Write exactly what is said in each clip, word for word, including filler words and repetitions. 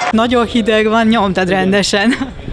Nagyon hideg van, nyomtad rendesen.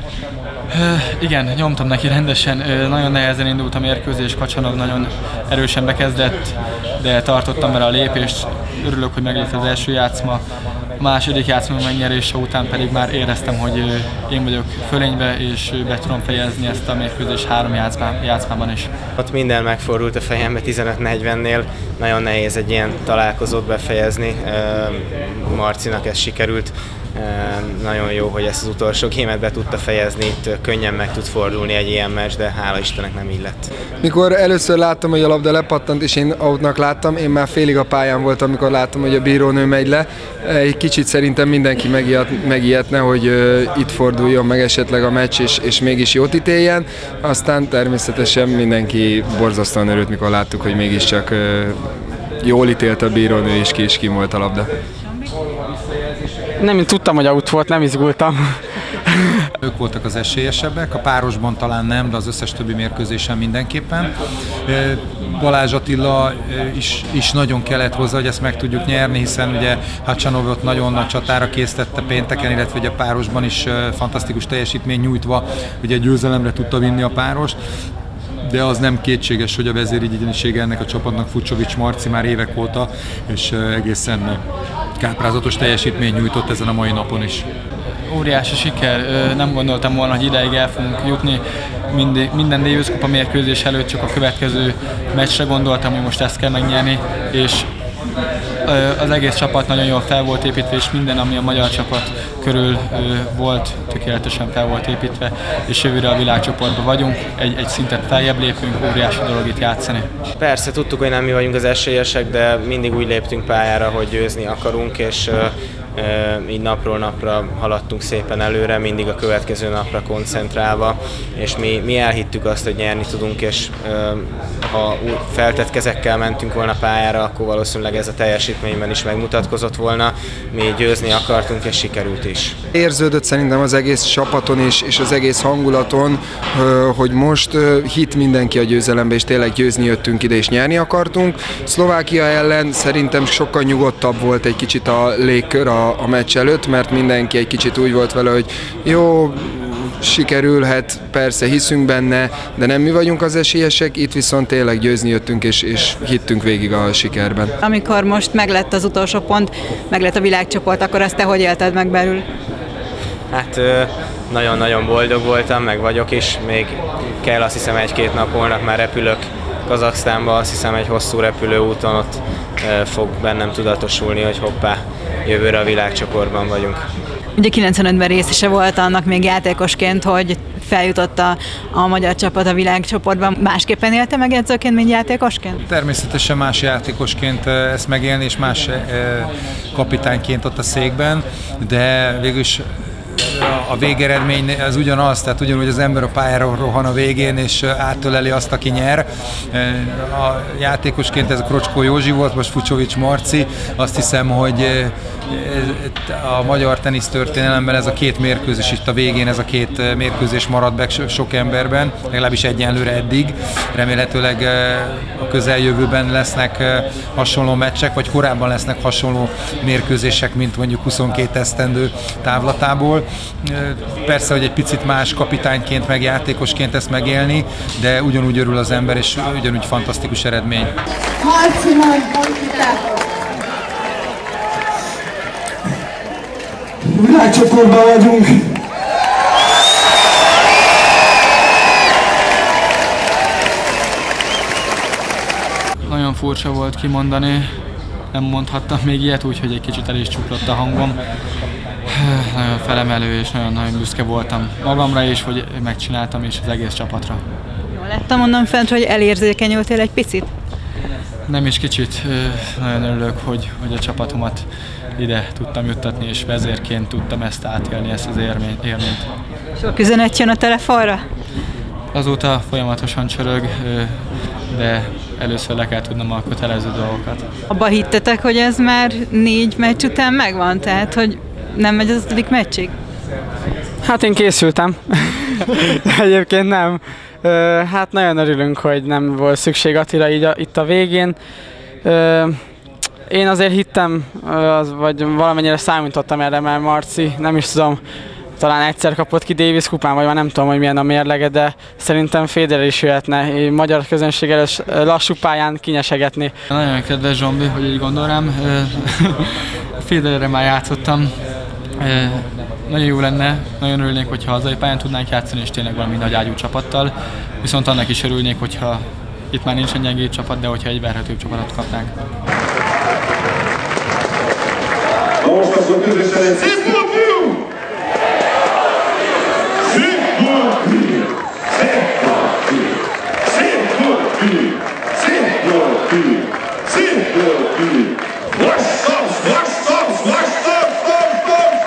Igen, nyomtam neki rendesen, nagyon nehezen indult a mérkőzés, Kacsanov nagyon erősen bekezdett, de tartottam vele a lépést, örülök, hogy meglett az első játszma, a második játszma megnyerése után pedig már éreztem, hogy én vagyok fölénybe, és be tudom fejezni ezt a mérkőzés három játszmában is. Ott minden megfordult a fejembe tizenöt negyvennél, nagyon nehéz egy ilyen találkozót befejezni, Marcinak ez sikerült. Nagyon jó, hogy ezt az utolsó gémet be tudta fejezni, itt könnyen meg tud fordulni egy ilyen meccs, de hála Istennek nem így lett. Mikor először láttam, hogy a labda lepattant, és én outnak láttam, én már félig a pályán voltam, amikor láttam, hogy a bírónő megy le. Egy kicsit szerintem mindenki megijed, megijedne, hogy uh, itt forduljon meg esetleg a meccs, és, és mégis jót ítéljen. Aztán természetesen mindenki borzasztóan örült, mikor láttuk, hogy mégiscsak uh, jól ítélt a bírónő, és ki is kim volt a labda. Nem, én tudtam, hogy out volt, nem izgultam. Ők voltak az esélyesebbek, a párosban talán nem, de az összes többi mérkőzésen mindenképpen. Balázs Attila is, is nagyon kellett hozzá, hogy ezt meg tudjuk nyerni, hiszen ugye Hacsanovot nagyon nagy csatára késztette pénteken, illetve ugye a párosban is fantasztikus teljesítmény nyújtva, ugye győzelemre tudta vinni a párost. De az nem kétséges, hogy a vezérigénysége ennek a csapatnak Fucsovics Marci már évek óta, és egészen káprázatos teljesítmény nyújtott ezen a mai napon is. Óriási siker, nem gondoltam volna, hogy ideig el fogunk jutni. Mindig, minden Davis Kupa mérkőzés előtt csak a következő meccsre gondoltam, hogy most ezt kell megnyerni, és az egész csapat nagyon jól fel volt építve, és minden, ami a magyar csapat körül volt, tökéletesen fel volt építve, és jövőre a világcsoportban vagyunk, egy, egy szintet feljebb lépünk, óriási dolog itt játszani. Persze, tudtuk, hogy nem mi vagyunk az esélyesek, de mindig úgy léptünk pályára, hogy győzni akarunk, és így napról napra haladtunk szépen előre, mindig a következő napra koncentrálva, és mi, mi elhittük azt, hogy nyerni tudunk, és ha feltett kezekkel mentünk volna pályára, akkor valószínűleg ez a teljesítményben is megmutatkozott volna. Mi győzni akartunk, és sikerült is. Érződött szerintem az egész csapaton és, és az egész hangulaton, hogy most hit mindenki a győzelembe, és tényleg győzni jöttünk ide, és nyerni akartunk. Szlovákia ellen szerintem sokkal nyugodtabb volt egy kicsit a légkör a a meccs előtt, mert mindenki egy kicsit úgy volt vele, hogy jó, sikerülhet, persze hiszünk benne, de nem mi vagyunk az esélyesek, itt viszont tényleg győzni jöttünk, és, és hittünk végig a sikerben. Amikor most meglett az utolsó pont, meglett a világcsoport, akkor ezt te hogy élted meg belül? Hát nagyon-nagyon boldog voltam, meg vagyok is, még kell azt hiszem egy-két nap, holnap már repülök Kazaksztánba, azt hiszem egy hosszú repülőúton, ott fog bennem tudatosulni, hogy hoppá, jövőre a világcsoportban vagyunk. Ugye kilencvenötben részese volt annak még játékosként, hogy feljutott a, a magyar csapat a világcsoportban. Másképpen élte meg edzőként, mint játékosként? Természetesen más játékosként ezt megélni, és más kapitányként ott a székben, de végülis a végeredmény az ugyanaz, tehát ugyanúgy az ember a pályára rohan a végén, és áttöleli azt, aki nyer. A játékosként ez a Krocskó Józsi volt, most Fucsovics Marci. Azt hiszem, hogy a magyar tenisztörténelemben ez a két mérkőzés itt a végén, ez a két mérkőzés maradt be sok emberben, legalábbis egyenlőre eddig. Remélhetőleg a közeljövőben lesznek hasonló meccsek, vagy korábban lesznek hasonló mérkőzések, mint mondjuk huszonkét esztendő távlatából. Persze, hogy egy picit más kapitányként, meg játékosként ezt megélni, de ugyanúgy örül az ember, és ugyanúgy fantasztikus eredmény. Világcsoportban vagyunk! Nagyon furcsa volt kimondani, nem mondhattam még ilyet, úgyhogy egy kicsit el is csuklott a hangom. Nagyon felemelő, és nagyon-nagyon büszke voltam magamra is, hogy megcsináltam, és az egész csapatra. Jól láttam onnan fent, hogy elérzékenyültél egy picit? Nem is kicsit, nagyon örülök, hogy, hogy a csapatomat ide tudtam juttatni, és vezérként tudtam ezt átélni, ezt az élményt. Sok üzenet jön a telefonra? Azóta folyamatosan csörög, de először le kell tudnom a kötelező dolgokat. Abba hittetek, hogy ez már négy meccs után megvan? Tehát, hogy nem megy az ötödik meccsig? Hát én készültem. Egyébként nem. Hát nagyon örülünk, hogy nem volt szükség Attila így a, itt a végén. Én azért hittem, vagy valamennyire számítottam erre, mert Marci, nem is tudom, talán egyszer kapott ki Davis kupán, vagy már nem tudom, hogy milyen a mérlege, de szerintem Federer is jöhetne, magyar közönség előtt lassú pályán kinyesegetni. Nagyon kedves Zsombi, hogy így gondol rám. Federerre már játszottam. Nagyon jó lenne, nagyon örülnék, hogyha hazai pályán tudnánk játszani, és tényleg valami nagy ágyú csapattal. Viszont annak is örülnék, hogyha itt már nincsen gyengébb csapat, de hogyha egy verhetőbb csapatot kapnánk.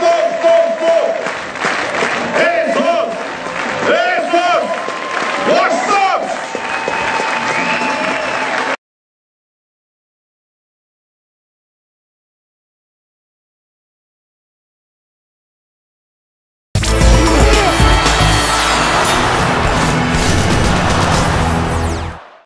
What?